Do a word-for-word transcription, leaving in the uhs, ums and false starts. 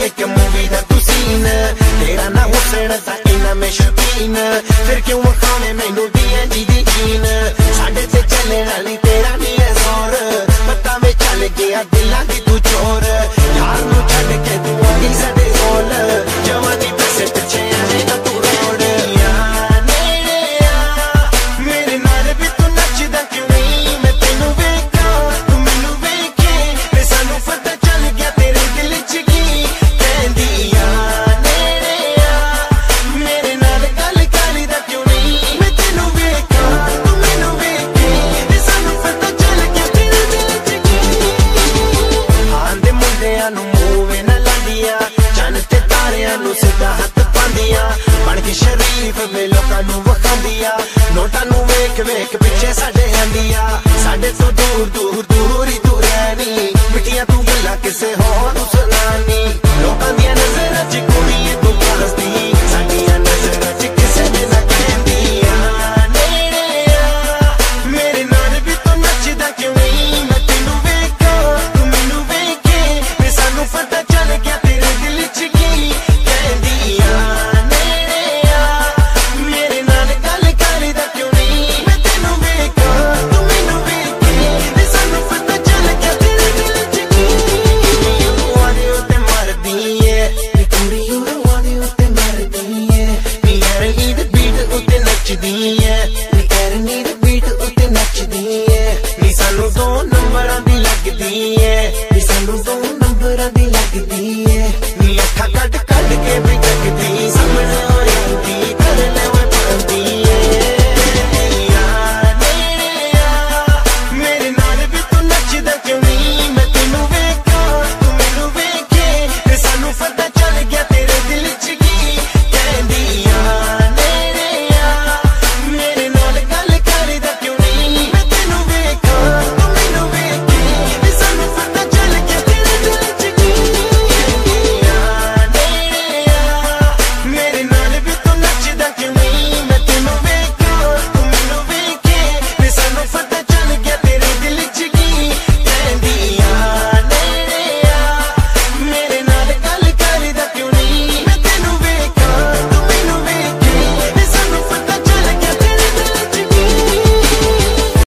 एक मूवी दा तू सीन तेरा ना हुसन ता इना में शौकीन फिर क्यों खाने मैनू दिए दी दी जीन साडे ते चलने वाली तेरा नहीं है जोर पता में चल गया दिलां दी तू चोर यार नू छड्ड के तू आई साडे कोल जवानी पैसे पिछे आए ना तू रोड नेड़े आ मेरे नाल भी तू नचदा क्यों नहीं मैं तेनू वेखा तू मैनू वेखे ते सानू पता चल गया तेरे दिल च की कहंदी आ नेड़े आ मेरे नाल गल करदा क्यों नहीं मैं तेनू वेखा तू मैनू वेखे ते सानू पता चल गया तेरे दिल च की आंदे मुंडियां नू मूवे ना लांदियां चन ते तारियां नू सीधा हथ पांदियां बन के शरीफ वे लोकां नू वखांदियां नोटां नू वेख वेख पिछे साडे आंदियां साडे तो दूर दूर